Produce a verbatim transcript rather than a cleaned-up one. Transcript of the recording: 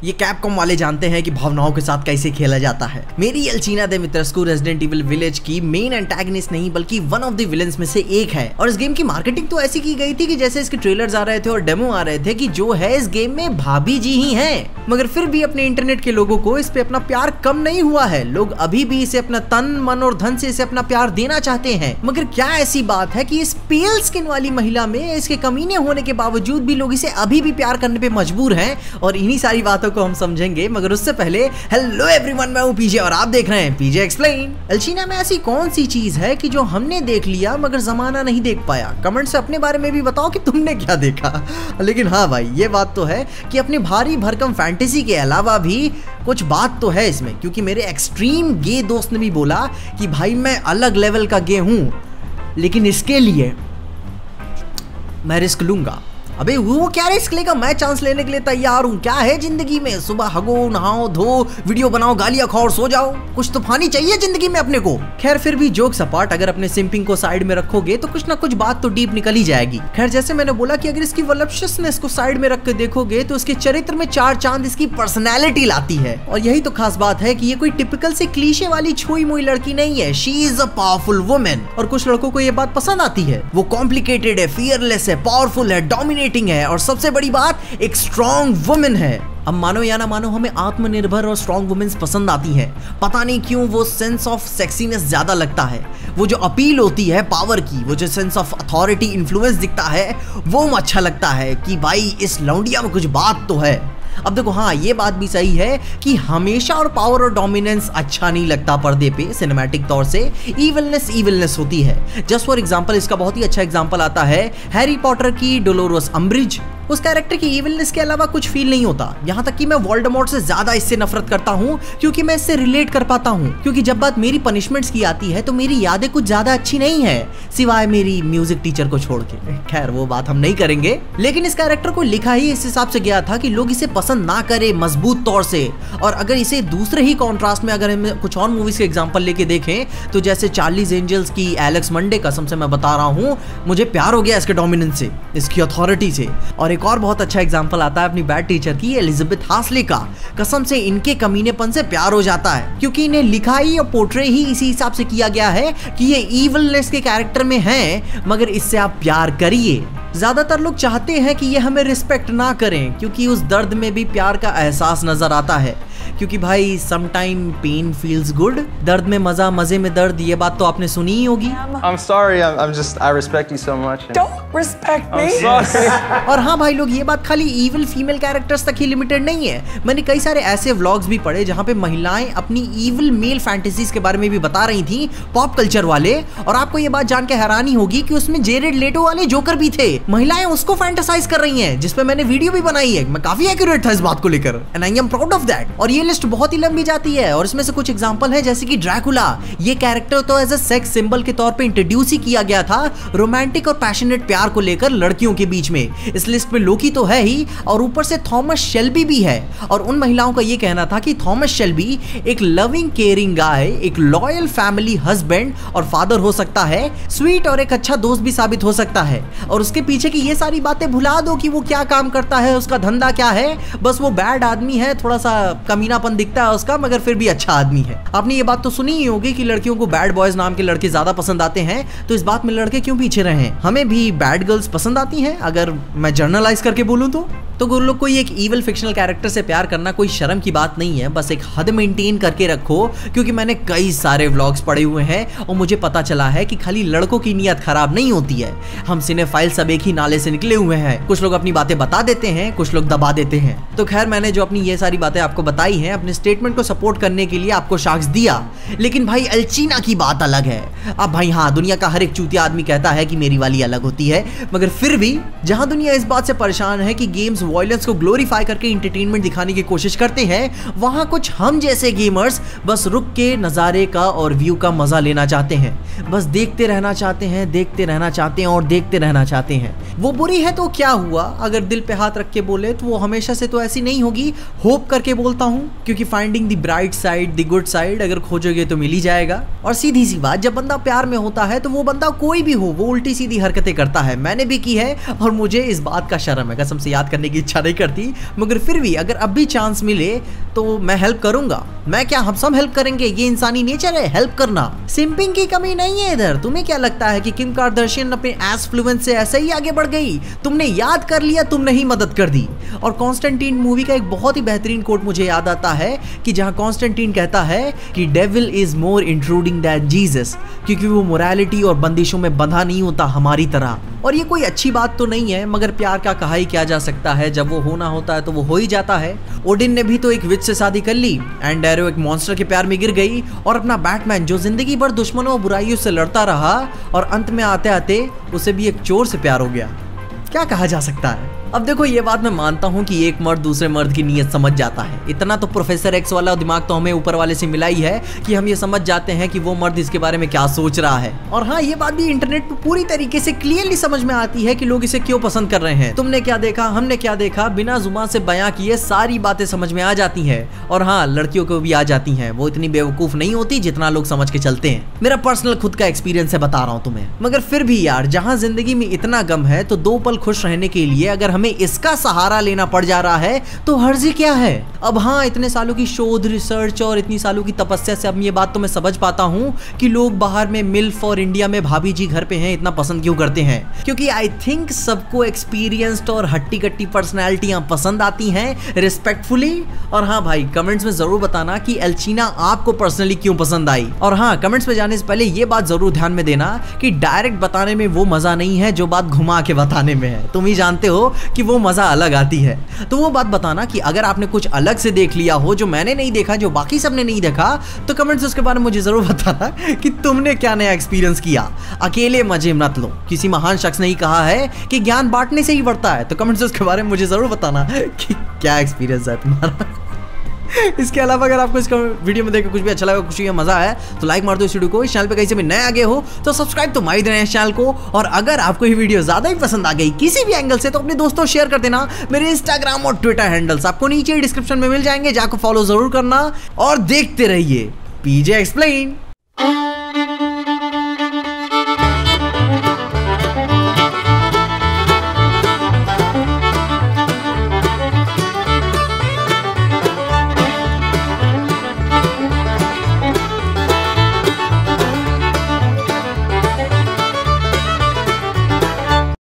ये कैपकॉम वाले जानते हैं कि भावनाओं के साथ कैसे खेला जाता है। मेरी Alcina Dimitrescu resident evil village की मेन एंटागनिस्ट नहीं बल्कि वन ऑफ द विलेंस में से एक है। और इस गेम की मार्केटिंग तो ऐसी की गई थी कि जैसे इसके ट्रेलर्स आ रहे थे और डेमो आ रहे थे कि जो है इस गेम में भाभी जी ही हैं। मगर फिर भी अपने इंटरनेट के लोगों को इस पे अपना प्यार कम नहीं हुआ है। लोग अभी भी इसे अपना तन मन और धन से इसे अपना प्यार देना चाहते हैं। मगर क्या ऐसी बात है कि इस पेल स्किन वाली महिला में इसके कमीने होने के बावजूद भी लोग इसे अभी भी प्यार करने पे मजबूर हैं? और इन्हीं सारी बातों को हम समझेंगे। मगर उससे पहले हेलो एवरीवन, मैं हूं पीजे और आप देख रहे हैं पीजे एक्सप्लेन। एल्चीना में ऐसी कौन सी चीज है कि जो हमने देख लिया मगर जमाना नहीं देख पाया? कमेंट से अपने बारे में भी बताओ कि तुमने क्या देखा। लेकिन हाँ भाई, ये बात तो है कि अपने भारी भरकम फैंटेसी के अलावा भी कुछ बात तो है इसमें, क्योंकि मेरे एक्सट्रीम गे दोस्त ने भी बोला कि भाई मैं अलग लेवल का गे हूं, लेकिन इसके लिए मैं रिस्क लूंगा। अबे वो क्या रिस्क लेगा? मैं चांस लेने के लिए तैयार हूँ। क्या है जिंदगी में? सुबह हगो, नहाओ, धो, वीडियो बनाओ, गालियां खाओ और सो जाओ। कुछ तो फानी चाहिए जिंदगी में अपने को। खैर फिर भी जोक्स अपार्ट, अगर अपने सिंपिंग को साइड में रखोगे तो कुछ ना कुछ बात तो डीप निकल ही जाएगी। खैर जैसे मैंने बोला कि अगर इसकी वॉलप्शियसनेस को साइड में रख के देखोगे तो इसके चरित्र में चार चांद इसकी पर्सनैलिटी लाती है। और यही तो खास बात है कि ये कोई टिपिकल से क्लीशे वाली छुई मुई लड़की नहीं है। She is a powerful women. और कुछ लड़कों को ये बात पसंद आती है। वो कॉम्प्लिकेटेड है, फियरलेस है, पावरफुल है, डोमिनेटिंग है और सबसे बड़ी बात एक स्ट्रॉन्ग वुमेन है। अब मानो या ना मानो, हमें आत्मनिर्भर और स्ट्रॉन्ग वुमेन्स पसंद आती हैं। पता नहीं क्यों वो सेंस ऑफ सेक्सीनेस ज्यादा लगता है। वो जो अपील होती है पावर की, वो जो सेंस ऑफ अथॉरिटी, इन्फ्लुएंस दिखता है, वो अच्छा लगता है कि भाई इस लौंडिया में कुछ बात तो है। अब देखो हाँ, ये बात भी सही है कि हमेशा और पावर और डोमिनेंस अच्छा नहीं लगता पर्दे पे सिनेमैटिक तौर से। इविलनेस इविलनेस होती है। जस्ट फॉर एग्जांपल, इसका बहुत ही अच्छा एग्जांपल आता है हैरी पॉटर की डोलोरस अम्ब्रिज। उस कैरेक्टर की इविलनेस के अलावा कुछ फील नहीं होता। यहाँ तक कि मैं वोल्डेमॉर्ट से ज्यादा इससे नफरत करता हूँ, क्योंकि मैं इससे रिलेट कर पाता हूँ। क्योंकि जब बात मेरी पनिशमेंट्स की आती है तो मेरी यादें कुछ ज्यादा अच्छी नहीं है, सिवाय मेरी म्यूजिक टीचर को छोड़ के। खैर वो बात हम नहीं करेंगे। लेकिन इस कैरेक्टर को लिखा ही इस हिसाब से गया था कि लोग इसे पसंद ना करे मजबूत तौर से। और अगर इसे दूसरे ही कॉन्ट्रास्ट में अगर हम कुछ और मूवीज के एग्जाम्पल लेके देखें तो जैसे चार्लीज एंजल्स की एलेक्स मंडे, कसम से मैं बता रहा हूँ मुझे प्यार हो गया इसके डोमिनेंस से, इसकी अथॉरिटी से। और एक और बहुत अच्छा एग्जांपल आता है अपनी बैड टीचर की, एलिजाबेथ हास्ले का। कसम से इनके कमीनेपन से प्यार हो जाता है, क्योंकि इन्हें लिखाई और पोर्ट्रे ही इसी हिसाब से किया गया है कि ये इविलनेस के कैरेक्टर में हैं, मगर इससे आप प्यार करिए। ज्यादातर लोग चाहते हैं कि ये हमें रिस्पेक्ट ना करें, क्योंकि उस दर्द में भी प्यार का एहसास नजर आता है। क्योंकि भाई समटाइम पेन फील्स गुड, दर्द में मजा, मजे में दर्द, ये बात तो आपने सुनी ही होगी। I'm sorry, I'm, I'm just, I respect you so much. Don't respect me. I'm sorry. और हाँ भाई लोग, ये बात खाली इविल फीमेल कैरेक्टर्स तक ही लिमिटेड नहीं है। मैंने कई सारे ऐसे व्लॉग्स भी पढ़े जहाँ पे महिलाएं अपनी इविल मेल फैंटेसीज के बारे में भी बता रही थी, पॉप कल्चर वाले। और आपको ये बात जान के हैरानी होगी कि उसमें जेरेड लेटो वाले जोकर भी थे। महिलाएं उसको फैंटेसाइज कर रही हैं, जिसपे मैंने वीडियो भी बनाई है। मैं काफी एक्यूरेट था इस बात को लेकर, and I am proud of that. और ये लिस्ट बहुत ही लंबी जाती है, और इसमें से कुछ एग्जांपल है जैसे कि ड्रैकुला। ये कैरेक्टर तो एज अ सेक्स सिंबल के तौर पे इंट्रोड्यूस ही किया गया था, रोमांटिक और पैशनेट प्यार को लेकर लड़कियों के बीच में। इस लिस्ट में लोकी तो है ही, और ऊपर से थॉमस शेल्बी भी है। और उन महिलाओं का ये कहना था कि थॉमस शेल्बी एक लविंग केयरिंग गाय, एक लॉयल फैमिली हस्बैंड और फादर हो सकता है, स्वीट और एक अच्छा दोस्त भी साबित हो सकता है। और उसके पीछे की ये सारी बातें भुला दो कि वो क्या काम करता है, उसका धंधा क्या है। बस वो बैड आदमी है, थोड़ा सा कमीनापन दिखता है उसका, मगर फिर भी अच्छा आदमी है। आपने ये बात तो सुनी ही होगी कि लड़कियों को बैड बॉयज नाम के लड़के ज्यादा पसंद आते हैं, तो इस बात में लड़के क्यों पीछे रहे? हमें भी बैड गर्ल्स पसंद आती हैं, अगर मैं जर्नलाइज करके बोलूं तो। तो गुरु लोग, कोई एक इविल फिक्शनल कैरेक्टर से प्यार करना कोई शर्म की बात नहीं है, बस एक हद मेंटेन करके रखो। क्योंकि मैंने कई सारे व्लॉग्स पढ़े हुए हैं और मुझे पता चला है कि खाली लड़कों की नीयत खराब नहीं होती है। हम सिनेफाइल सब एक ही नाले से निकले हुए हैं। कुछ लोग अपनी बातें बता देते हैं, कुछ लोग दबा देते हैं। तो खैर, मैंने जो अपनी ये सारी बातें आपको बताई हैं, अपने स्टेटमेंट को सपोर्ट करने के लिए आपको साक्ष्य दिया। लेकिन भाई एल्चीना की बात अलग है। अब भाई हाँ, दुनिया का हर एक चूतिया आदमी कहता है कि मेरी वाली अलग होती है, मगर फिर भी जहां दुनिया इस बात से परेशान है कि गेम्स वायलेंस को ग्लोरीफाई करके एंटरटेनमेंट दिखाने की कोशिश करते हैं, वहां कुछ हम जैसे गेमर्स बस रुक के नजारे का और व्यू का मजा लेना चाहते हैं। बस देखते रहना चाहते हैं, देखते रहना चाहते हैं और देखते रहना चाहते हैं। वो बुरी है तो क्या हुआ, अगर दिल पे हाथ रख के बोले तो वो हमेशा से तो ऐसी नहीं होगी। होप करके बोलता हूँ, क्योंकि finding the bright side, the good side अगर खोजोगे तो मिल ही जाएगा। और सीधी सी बात, जब बंदा प्यार में होता है तो वो बंदा कोई भी हो, वो उल्टी सीधी हरकतें करता है। मैंने भी की है और मुझे इस बात का शर्म है, कसम से याद करने की इच्छा नहीं करती, मगर फिर भी अगर अब भी चांस मिले तो मैं हेल्प करूंगा। मैं क्या, हम सब हेल्प करेंगे, ये इंसानी नेचर है हेल्प करना। सिंपिंग की कमी नहीं है इधर। तुम्हें क्या लगता है कि किम कार्दाशियन अपने एस फ्लुएंस से ऐसे ही आगे बढ़ गई? तुमने याद कर लिया, तुमने ही मदद कर दी। और कॉन्स्टेंटीन मूवी का एक बहुत ही बेहतरीन कोट मुझे याद आता है कि जहां कॉन्स्टेंटीन कहता है कि devil is more intruding than Jesus, क्योंकि वो मोरालिटी और बंदिशों में बंधा नहीं होता हमारी तरह। और ये कोई अच्छी बात तो नहीं है, मगर प्यार का कहा ही क्या जा सकता है, जब वो होना होता है तो वो हो ही जाता है। ओडिन ने भी तो एक विच से शादी कर ली, एंड एरो एक मॉन्स्टर के प्यार में गिर गई, और अपना बैटमैन जो जिंदगी भर दुश्मनों और बुराइयों से लड़ता रहा और अंत में आते आते उसे भी एक चोर से प्यार हो गया। क्या कहा जा सकता है। अब देखो, ये बात मैं मानता हूँ कि एक मर्द दूसरे मर्द की नीयत समझ जाता है। इतना तो प्रोफेसर एक्स वाला दिमाग तो हमें ऊपर वाले से मिला ही है कि हम ये समझ जाते हैं कि वो मर्द इसके बारे में क्या सोच रहा है। और हाँ, ये बात भी इंटरनेट पर पूरी तरीके से क्लियरली समझ में आती है कि लोग इसे क्यों पसंद कर रहे हैं। तुमने क्या देखा, हमने क्या देखा, बिना जुबान से बयां किए सारी बातें समझ में आ जाती है। और हाँ, लड़कियों को भी आ जाती है, वो इतनी बेवकूफ नहीं होती जितना लोग समझ के चलते हैं। मेरा पर्सनल खुद का एक्सपीरियंस है, बता रहा हूँ तुम्हें। मगर फिर भी यार, जहाँ जिंदगी में इतना गम है तो दो पल खुश रहने के लिए अगर हमें इसका सहारा लेना पड़ जा रहा है तो हर्जी क्या है। अब हाँ, इतने सालों की शोध, रिसर्च और इतनी सालों की तपस्या से अब ये बात तो मैं समझ पाता हूँ कि लोग बाहर में मिल्फ और इंडिया में भाभी जी घर पे हैं इतना पसंद क्यों करते हैं। क्योंकि आई थिंक सबको एक्सपीरियंस्ड और हट्टी कट्टी पर्सनैलिटियां पसंद आती हैं, रिस्पेक्टफुली। और हाँ भाई, कमेंट्स में जरूर बताना कि एल्चीना आपको पर्सनली क्यों पसंद आई। और हाँ, कमेंट्स में जाने से पहले ये बात जरूर ध्यान में देना कि डायरेक्ट बताने में वो मजा नहीं है जो बात घुमा के बताने में है। तुम ही जानते हो कि वो मजा अलग आती है। तो वो बात बताना कि अगर आपने कुछ अलग से देख लिया हो जो मैंने नहीं देखा, जो बाकी सबने नहीं देखा, तो कमेंट्स उसके बारे में मुझे जरूर बताना कि तुमने क्या नया एक्सपीरियंस किया। अकेले मजे मत लो। किसी महान शख्स ने ही कहा है कि ज्ञान बांटने से ही बढ़ता है। तो कमेंट्स उसके बारे में मुझे जरूर बताना कि क्या एक्सपीरियंस है तुम्हारा। इसके अलावा अगर आपको इस वीडियो में देखकर कुछ भी अच्छा लगा, कुछ भी मजा आया, तो लाइक मार दो इस वीडियो को। इस चैनल पे कहीं से भी नए आगे हो तो सब्सक्राइब तो मार ही देना इस चैनल को। और अगर आपको ये वीडियो ज्यादा ही पसंद आ गई किसी भी एंगल से, तो अपने दोस्तों शेयर कर देना। मेरे इंस्टाग्राम और ट्विटर हैंडल्स आपको नीचे डिस्क्रिप्शन में मिल जाएंगे, जाकर फॉलो जरूर करना। और देखते रहिए पीजे एक्सप्लेन।